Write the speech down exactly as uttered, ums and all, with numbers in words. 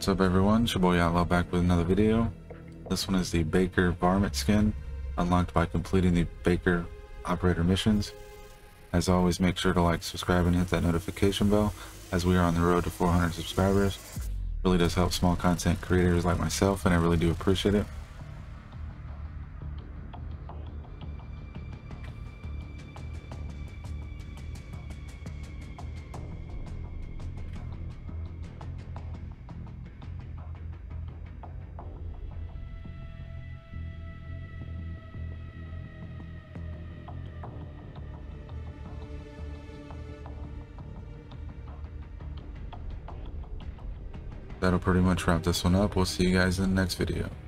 What's up everyone, it's your boy Outlaw back with another video. This one is the Baker Varmint skin, unlocked by completing the Baker operator missions. As always, make sure to like, subscribe, and hit that notification bell as we are on the road to four hundred subscribers. Really does help small content creators like myself, and I really do appreciate it. That'll pretty much wrap this one up. We'll see you guys in the next video.